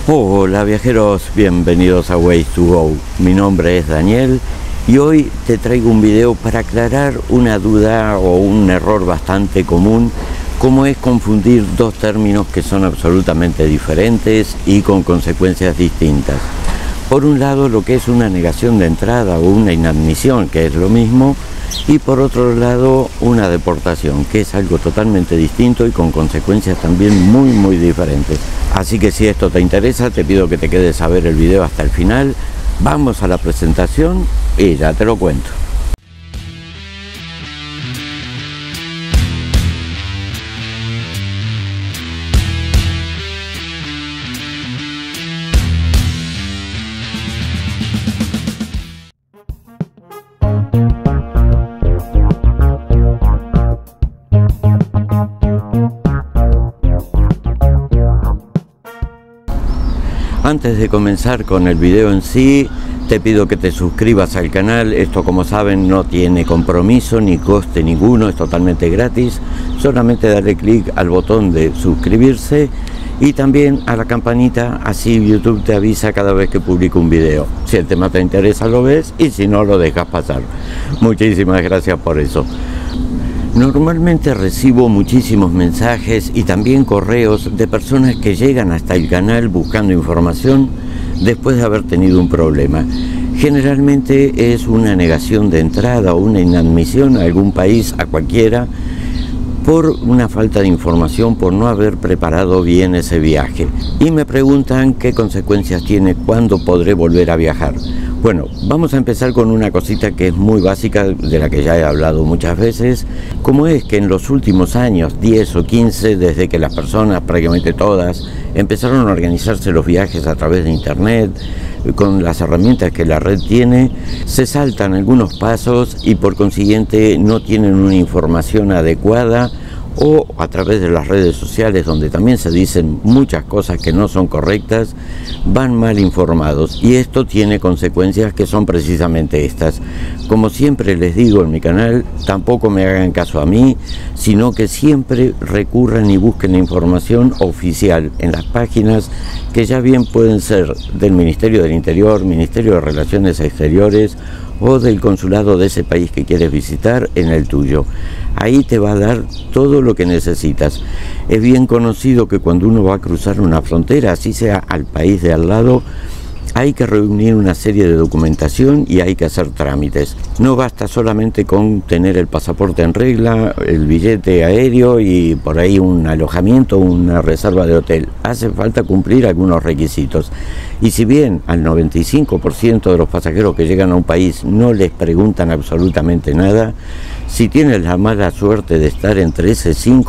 Hola viajeros, bienvenidos a Ways2Go. Mi nombre es Daniel y hoy te traigo un video para aclarar una duda o un error bastante común, como es confundir dos términos que son absolutamente diferentes y con consecuencias distintas. Por un lado, lo que es una negación de entrada o una inadmisión, que es lo mismo, y por otro lado, una deportación, que es algo totalmente distinto y con consecuencias también muy diferentes. Así que si esto te interesa, te pido que te quedes a ver el video hasta el final. Vamos a la presentación y ya te lo cuento. Antes de comenzar con el video en sí, te pido que te suscribas al canal. Esto, como saben, no tiene compromiso ni coste ninguno, es totalmente gratis. Solamente dale clic al botón de suscribirse y también a la campanita, así YouTube te avisa cada vez que publico un video. Si el tema te interesa lo ves y si no lo dejas pasar. Muchísimas gracias por eso. Normalmente recibo muchísimos mensajes y también correos de personas que llegan hasta el canal buscando información después de haber tenido un problema. Generalmente es una negación de entrada o una inadmisión a algún país, a cualquiera, por una falta de información, por no haber preparado bien ese viaje. Y me preguntan qué consecuencias tiene, cuándo podré volver a viajar. Bueno, vamos a empezar con una cosita que es muy básica, de la que ya he hablado muchas veces, como es que en los últimos años, 10 o 15, desde que las personas, prácticamente todas, empezaron a organizarse los viajes a través de internet, con las herramientas que la red tiene, se saltan algunos pasos y por consiguiente no tienen una información adecuada, o a través de las redes sociales, donde también se dicen muchas cosas que no son correctas, van mal informados, y esto tiene consecuencias que son precisamente estas. Como siempre les digo en mi canal, tampoco me hagan caso a mí, sino que siempre recurran y busquen información oficial en las páginas que ya bien pueden ser del Ministerio del Interior, Ministerio de Relaciones Exteriores o del consulado de ese país que quieres visitar en el tuyo. Ahí te va a dar todo lo que necesitas. Es bien conocido que cuando uno va a cruzar una frontera, así sea al país de al lado, hay que reunir una serie de documentación y hay que hacer trámites. No basta solamente con tener el pasaporte en regla, el billete aéreo y por ahí un alojamiento, una reserva de hotel. Hace falta cumplir algunos requisitos. Y si bien al 95% de los pasajeros que llegan a un país no les preguntan absolutamente nada, si tienes la mala suerte de estar entre ese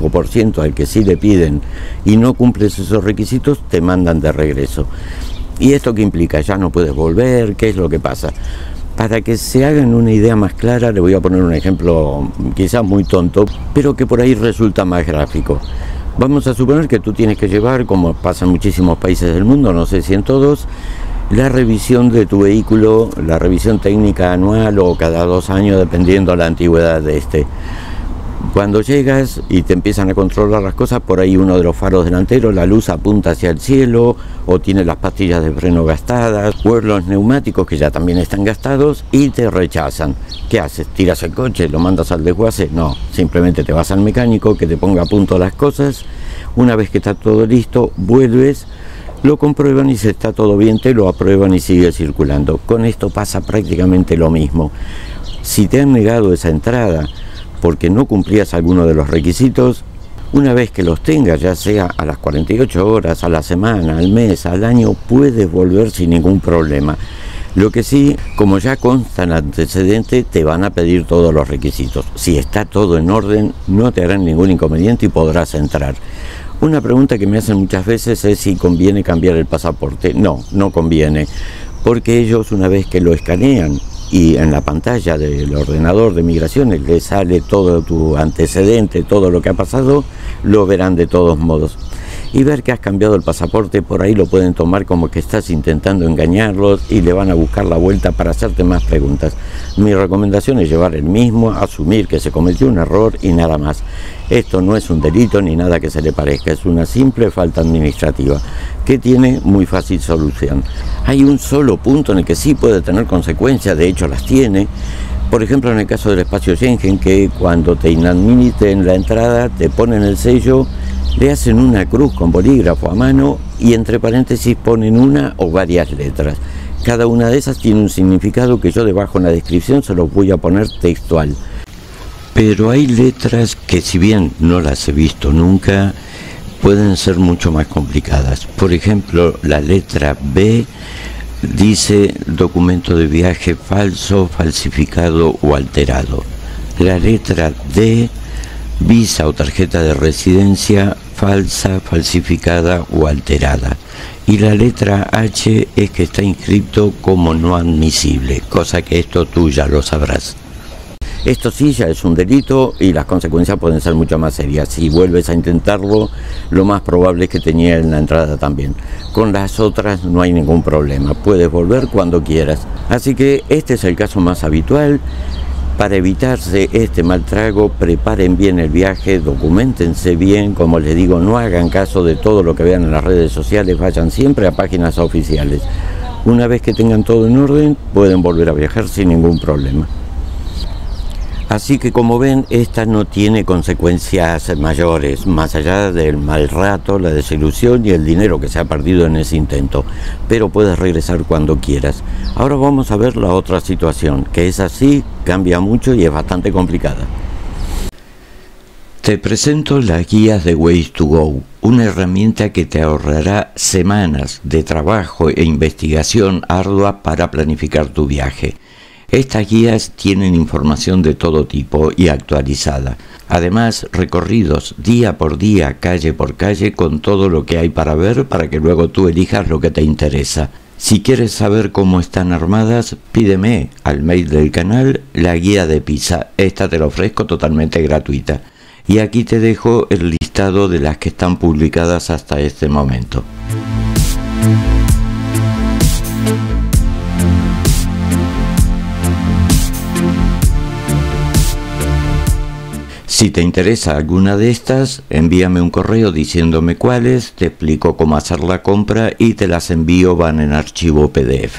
5% al que sí le piden y no cumples esos requisitos, te mandan de regreso. ¿Y esto qué implica? ¿Ya no puedes volver? ¿Qué es lo que pasa? Para que se hagan una idea más clara, le voy a poner un ejemplo quizás muy tonto, pero que por ahí resulta más gráfico. Vamos a suponer que tú tienes que llevar, como pasa en muchísimos países del mundo, no sé si en todos, la revisión de tu vehículo, la revisión técnica anual o cada 2 años, dependiendo la antigüedad de este. Cuando llegas y te empiezan a controlar las cosas, por ahí uno de los faros delanteros, la luz apunta hacia el cielo, o tiene las pastillas de freno gastadas, o los neumáticos que ya también están gastados y te rechazan. ¿Qué haces? ¿Tiras el coche? ¿Lo mandas al desguace? No, simplemente te vas al mecánico que te ponga a punto las cosas. Una vez que está todo listo, vuelves, lo comprueban y si está todo bien, te lo aprueban y sigue circulando. Con esto pasa prácticamente lo mismo. Si te han negado esa entrada porque no cumplías alguno de los requisitos, una vez que los tengas, ya sea a las 48 horas, a la semana, al mes, al año, puedes volver sin ningún problema. Lo que sí, como ya consta en antecedente, te van a pedir todos los requisitos. Si está todo en orden, no te harán ningún inconveniente y podrás entrar. Una pregunta que me hacen muchas veces es si conviene cambiar el pasaporte. No, no conviene, porque ellos, una vez que lo escanean y en la pantalla del ordenador de migraciones le sale todo tu antecedente, todo lo que ha pasado, lo verán de todos modos. y ver que has cambiado el pasaporte. Por ahí lo pueden tomar como que estás intentando engañarlos y le van a buscar la vuelta para hacerte más preguntas. Mi recomendación es llevar el mismo, asumir que se cometió un error y nada más. Esto no es un delito ni nada que se le parezca, es una simple falta administrativa que tiene muy fácil solución. Hay un solo punto en el que sí puede tener consecuencias, de hecho las tiene. Por ejemplo, en el caso del espacio Schengen, que cuando te inadmiten la entrada, te ponen el sello, le hacen una cruz con bolígrafo a mano y entre paréntesis ponen una o varias letras. Cada una de esas tiene un significado que yo debajo en la descripción se los voy a poner textual. Pero hay letras que, si bien no las he visto nunca, pueden ser mucho más complicadas. Por ejemplo, la letra B dice documento de viaje falso, falsificado o alterado. La letra D, visa o tarjeta de residencia falsa, falsificada o alterada. Y la letra H es que está inscrito como no admisible, cosa que esto tú ya lo sabrás. Esto sí ya es un delito y las consecuencias pueden ser mucho más serias. Si vuelves a intentarlo, lo más probable es que te nieguen la entrada también. Con las otras no hay ningún problema, puedes volver cuando quieras. Así que este es el caso más habitual. Para evitarse este mal trago, preparen bien el viaje, documentense bien, como les digo, no hagan caso de todo lo que vean en las redes sociales, vayan siempre a páginas oficiales. Una vez que tengan todo en orden, pueden volver a viajar sin ningún problema. Así que como ven, esta no tiene consecuencias mayores, más allá del mal rato, la desilusión y el dinero que se ha perdido en ese intento. Pero puedes regresar cuando quieras. Ahora vamos a ver la otra situación, que es así, cambia mucho y es bastante complicada. Te presento las guías de Ways2Go, una herramienta que te ahorrará semanas de trabajo e investigación ardua para planificar tu viaje. Estas guías tienen información de todo tipo y actualizada. Además, recorridos día por día, calle por calle, con todo lo que hay para ver para que luego tú elijas lo que te interesa. Si quieres saber cómo están armadas, pídeme al mail del canal la guía de Pisa. Esta te la ofrezco totalmente gratuita. Y aquí te dejo el listado de las que están publicadas hasta este momento. Si te interesa alguna de estas, envíame un correo diciéndome cuáles, te explico cómo hacer la compra y te las envío, van en archivo PDF.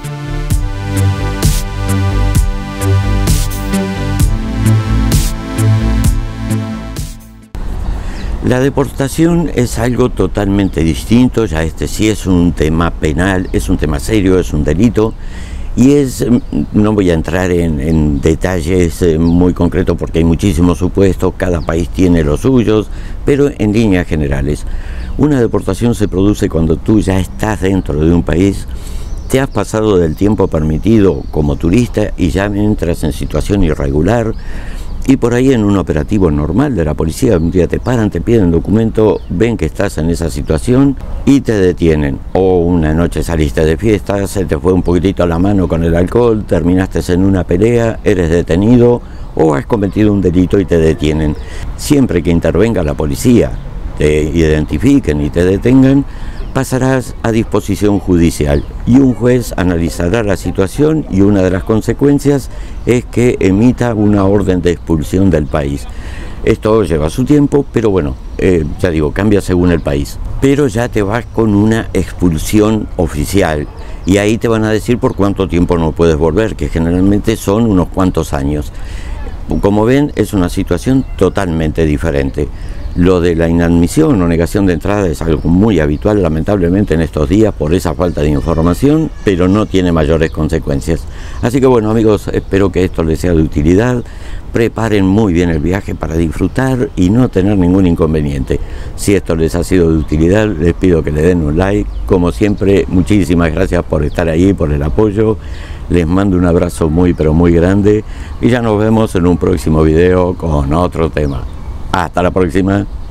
La deportación es algo totalmente distinto, ya este sí es un tema penal, es un tema serio, es un delito. Y no voy a entrar en detalles muy concretos porque hay muchísimos supuestos, cada país tiene los suyos, pero en líneas generales, una deportación se produce cuando tú ya estás dentro de un país, te has pasado del tiempo permitido como turista y ya entras en situación irregular. Y por ahí en un operativo normal de la policía, un día te paran, te piden documento, ven que estás en esa situación y te detienen. O una noche saliste de fiesta, se te fue un poquitito la mano con el alcohol, terminaste en una pelea, eres detenido o has cometido un delito y te detienen. Siempre que intervenga la policía, te identifiquen y te detengan, pasarás a disposición judicial y un juez analizará la situación y una de las consecuencias es que emita una orden de expulsión del país. Esto lleva su tiempo, pero bueno, ya digo, cambia según el país. Pero ya te vas con una expulsión oficial y ahí te van a decir por cuánto tiempo no puedes volver, que generalmente son unos cuantos años. Como ven, es una situación totalmente diferente. Lo de la inadmisión o negación de entrada es algo muy habitual, lamentablemente, en estos días por esa falta de información, pero no tiene mayores consecuencias. Así que bueno, amigos, espero que esto les sea de utilidad. Preparen muy bien el viaje para disfrutar y no tener ningún inconveniente. Si esto les ha sido de utilidad, les pido que le den un like. Como siempre, muchísimas gracias por estar ahí, por el apoyo. Les mando un abrazo muy pero muy grande y ya nos vemos en un próximo video con otro tema. Hasta la próxima.